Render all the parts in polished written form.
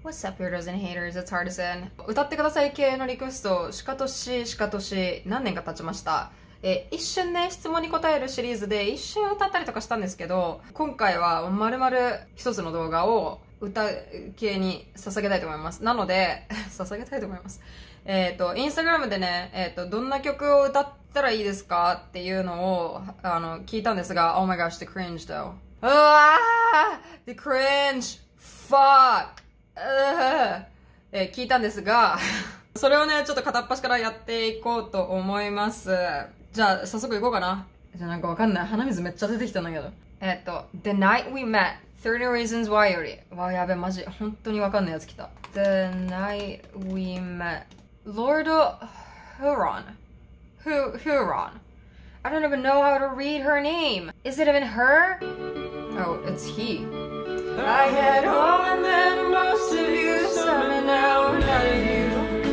What's up, haters and haters? It's Hardison. 歌ってください系のリクエスト、しかとし何年か経ちました。一瞬ね、質問に答えるシリーズで一瞬歌ったりとかしたんですけど、今回は丸々一つの動画を歌系に捧げたいと思います。なので、捧げたいと思います。インスタグラムでね、どんな曲を歌ったらいいですかっていうのを、聞いたんですが、Oh my gosh, the cringe though. The cringe! Fuck! 聞いたんですが、それをね、ちょっと片っ端からやっていこうと思います。じゃあ、早速行こうかな。じゃあなんかわかんない。鼻水めっちゃ出てきたんだけど。The Night We Met, 30 Reasons Why より。わあ、やべ、マジ。本当にわかんないやつ来た。The Night We Met, Lord Huron. Huron. I don't even know how to read her name. Is it even her? Oh, it's he.I had home and then most of you, some and now none of you.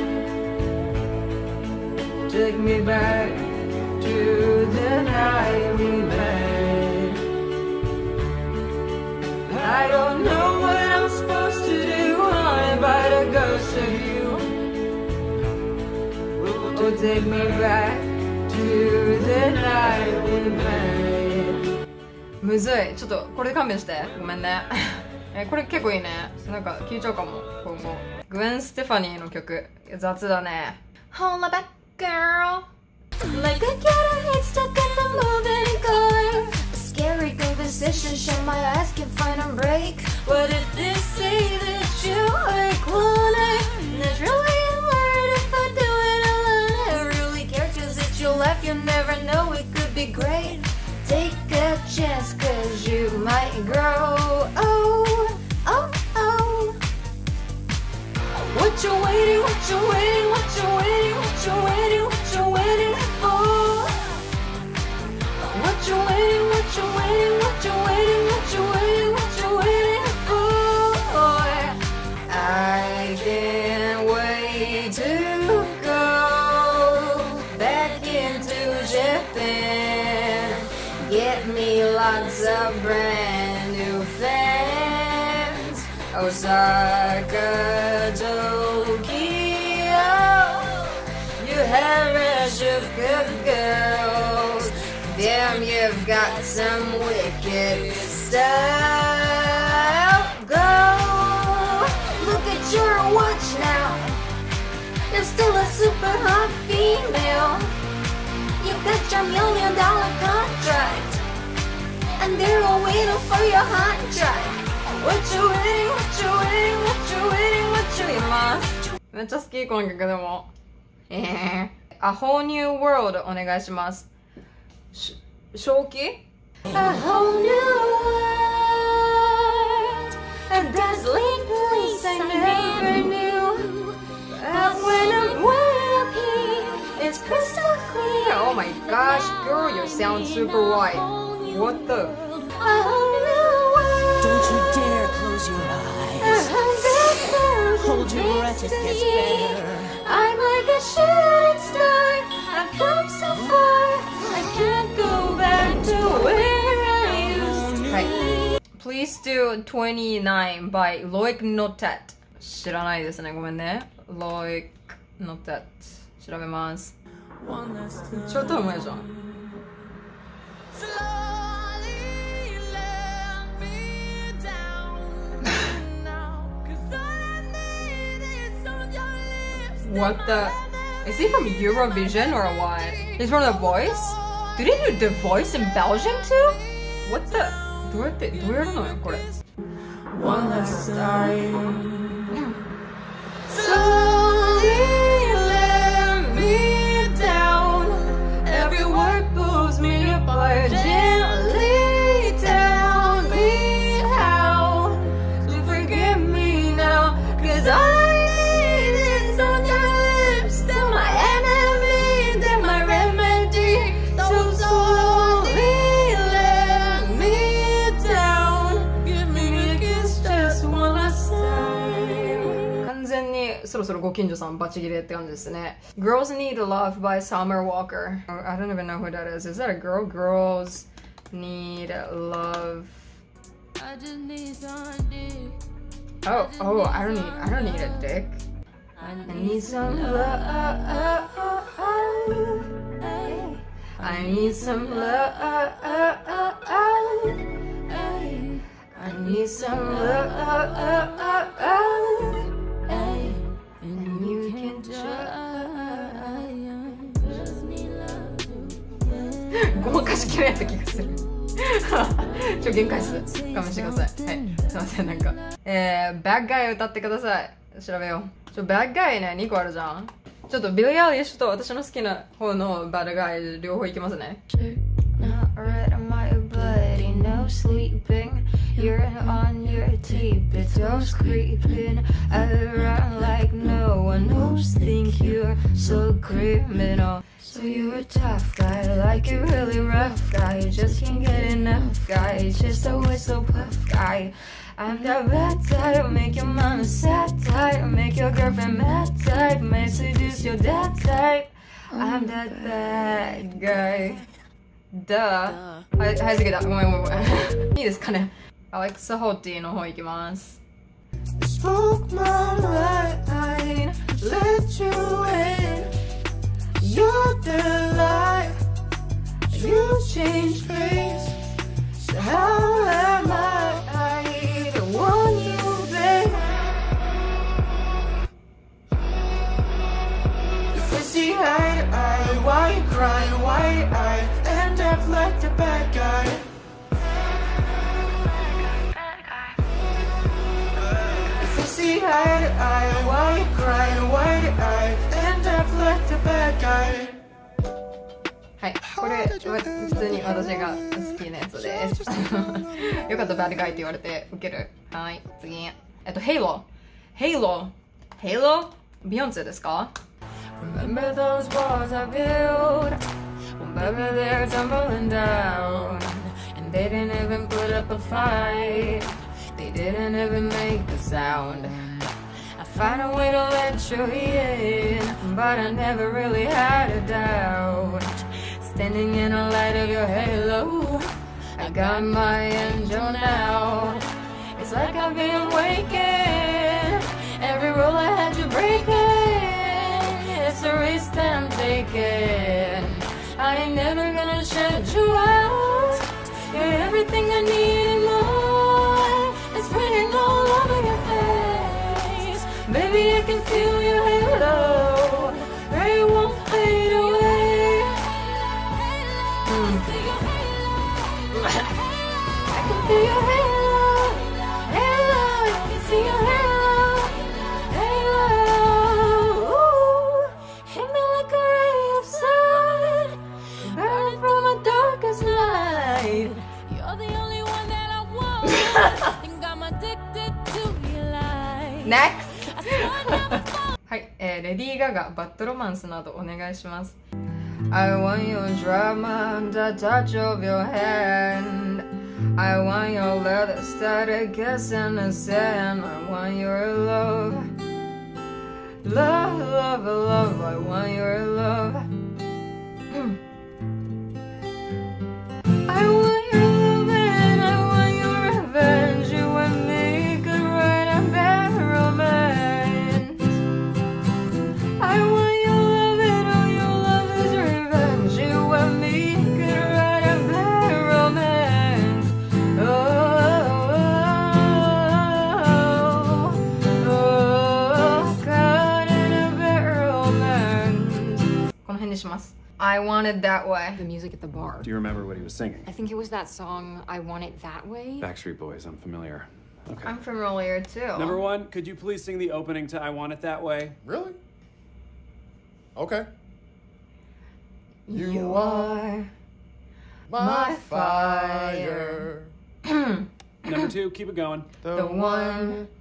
Take me back to the night we met. I don't know what I'm supposed to do, haunted by the ghost of you. Oh, take me back to the night we met. むずい。ちょっとこれ勘弁して。ごめんね。これ結構いいね。なんか聴いちゃうかも、今後。グエン・ステファニーの曲。雑だね。Hold back, girl. Like a cat I hate stuck in a moving car. A scary conversation, show my eyes can find a break. What if they say that you like wanna? It's really hard if I do it alone. I really care cause it's your life, you never know, it could be great.Take a chance, cause you might grow. Oh, oh, oh. What you waiting, what you waiting, what you waiting, what you waiting, what you waiting for? What you waiting, what you waiting, what you waiting, what you waiting, what you waiting for? I can't wait to go back into Japan.Get me lots of brand new fans. Osaka, Tokyo. You have Rashuka girls. Damn, you've got some wicked style. Go, look at your watch now. You're still a super hot female.You got your $1 million contract, and they're all waiting for your hot drive. What you waiting, what you waiting, what you waiting, what you waiting めっちゃ好き、この曲でも。A Whole New World お願いします。正気 A whole new world, a dazzling place I never knew. But when I'm way up here, it's crystal clear.Oh my gosh, girl, you sound super white. What the? Don't you dare close your eyes. Hold your breath, it gets better. I'm like a shooting star. I've come so far. I can't go back to where I used to be. Please do 29 by Loic Notet. 知らないですね、ごめんね。Loic Notet. 調べます。ちょっとうまいじゃん。What the? Is he from Eurovision or what? He's from The Voice? Do they do The Voice in Belgium too? What the? どうやるのよこれ。One last time.Every word pulls me apart. Gently tell me how to forgive me now. Cause all I need is on your lips. They're my enemy, they're my remedy. So slowly let me down. Give me a kiss just one last time. 完全にそろそろご近所さんバチギレって感じですね。Girls Need Love by Summer Walker. I don't even know who that is. Is that a girl? Girls Need Love. I just need some dick. Oh, I don't need a dick. I need some love. I need some love. I need some love. And you can just ごまかしきれない気がする限界数勘弁してください。はい、すいません。なんかバッガイ歌ってください。調べよう。バッガイね、2個あるじゃん。ちょっとビリー・アイリッシュと私の好きな方のバッガイ両方いきますね。You're on your tiptoes creeping around like no one knows. Think you're so criminal. So you're a tough guy, like a really rough guy. Just can't get enough guy, just always so puff guy. I'm that bad type, make your mama sad type, make your girlfriend mad type, may seduce your dad type. I'm that bad guy. Duh. はい、早すぎた。ごめん。いいですかね。アレクサ・ホッティの方行きます。Spoke my line, let you in. You're the light. You change face. So how am I the one you blame? If we see eye to eye, why you crying? Why I end up like the bad guy? See eye to eye, why you crying? Why did I end up like the bad guy? はい、これ普通に私が好きなやつです。よかった、バッドガイって言われてウケる。はい、次。Halo。ビヨンセですか？ Remember those walls I built? Remember they're tumbling down, and they didn't even put up a fight. They didn't even make a sound. I found a way to let you in, but I never really had a doubt. Standing in the light of your halo, I got my angel now. It's like I've been waking, every rule I had you breaking. It's a risk that I'm taking. I ain't never gonna shut you out. You're everything I need and more. It's written all over your face. Baby, I can feel your halo. Ray won't fade away. I can feel your halo. Halo, I can see your halo. Halo, ooh. Hit me like a ray of sun, burning from my darkest night. You're the only one that I want. Next! はい、レディー・ガガ、バッドロマンスなどお願いします。I want your drama, the touch of your hand. I want your leather started kissing the sand. I want your love. Love, love, love, I want your love. I want your love and I want your revenge. You and me could write a bad romance. I want your love and all your love is revenge. You and me could write a bad romance. Caught in a bad romance. この辺にします。I want it that way. The music at the bar. Do you remember what he was singing? I think it was that song, I Want It That Way. Backstreet Boys, I'm familiar. Okay. I'm familiar too. Number one, could you please sing the opening to I Want It That Way? Really? Okay. You are My fire. Number two, keep it going. the one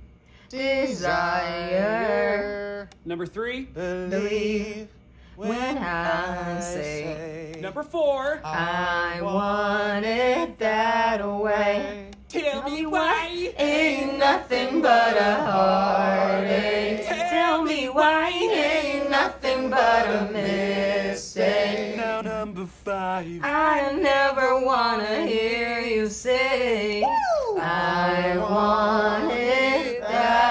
desire. Number three. Believe when I say Number four. I want it that way. Tell me why. Ain't nothing but a heartache. Tell me why ain't nothing but a mistake. Now number five. I never wanna hear you say I want it that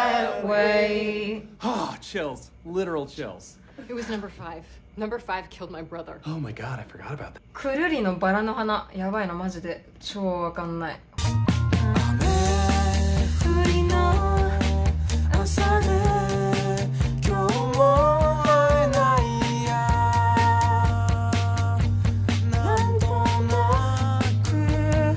way. Ah, chills. Literal chills. It was number 5. Number 5 killed my brother. Oh my god, I forgot about that. くるりのバラの花。やばいな、マジで。超わかんない。 降りの朝で今日も会えないやなんとなく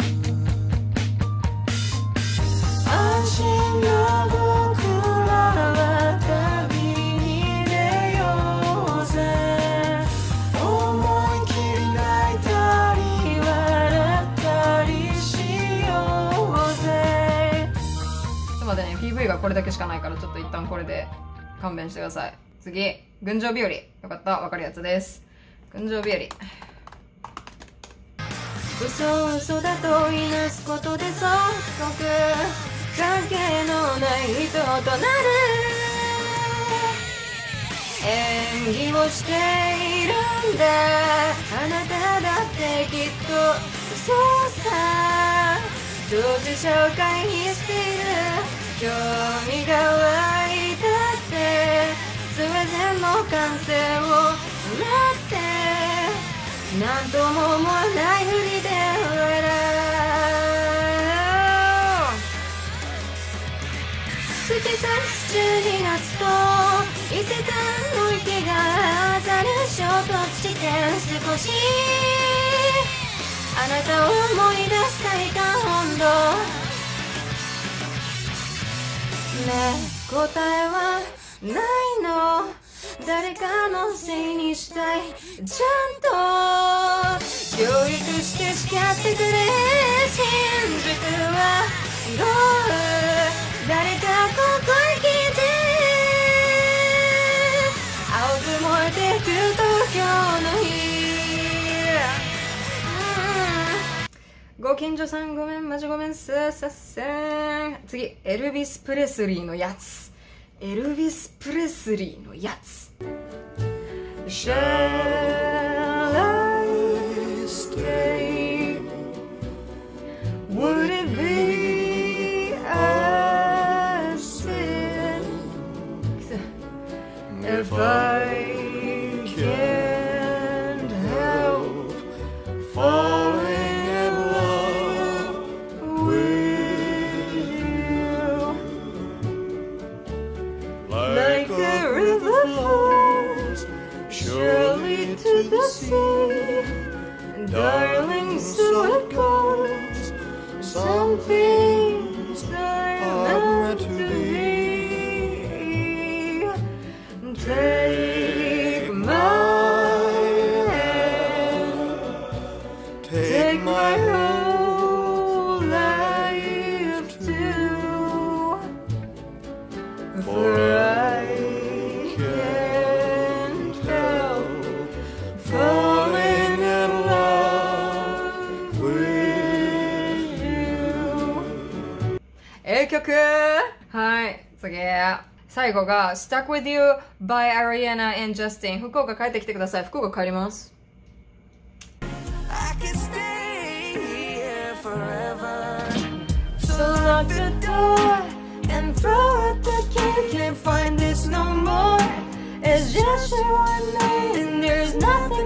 安心な僕らは旅に出ようぜ思い切り泣いたり笑ったりしようぜちょっと待ってね、PV がこれだけしかないからちょっと一旦これで勘弁してください。次、群青日和。よかった、わかるやつです。群青日和。 嘘嘘だと言いなすことで即刻関係のない人となる演技をしているんだあなただってきっとそうさ当事者を回避している興味が湧いたって全ての完成を待ってなんとも思わないふりで笑う月差す12月と伊勢丹の池が朝に衝突して少しあなたを思い出したいか温度ねえ答えはないの誰かのせいにしたいちゃんと教育して叱ってくれ真実はゴール誰かここへ来て青く燃えてく東京の日ご近所さんごめん、マジごめん、すーさっせん。次、エルビス・プレスリーのやつ。エルビス・プレスリーのやつ。 Shall I stay? Would it be a sin if I can't help falling in love with you? Like a river flows surely to the sea, darling, so it goes. Some things are meant to be. Take my hand, take my whole life too, for I can't help falling in love with you. A 曲はい、次。最後が Stuck With You by Ariana and Justin。福岡帰ってきてください。福岡帰ります。 I can stay here forever. So lock the door and throw out the key. Can't find this no more. It's just a one night and there's nothing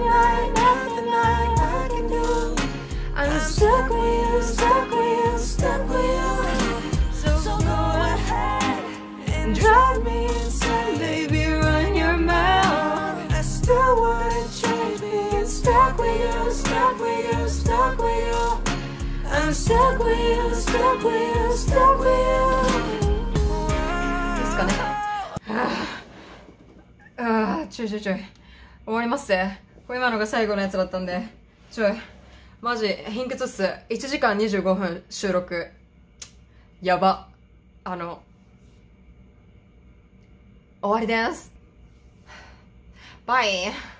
I can do. I'm stuck with you, stuck with you, stuck with you. So go ahead and drive me insane, baby. Run your mouth. I still wouldn't change being stuck with you, stuck with you, stuck with you. I'm stuck with you, stuck with you, stuck with you. ですかね。ちょい。終わりますぜ。これ今のが最後のやつだったんで。マジ、貧血っす。1時間25分収録。やば。終わりです。バイ。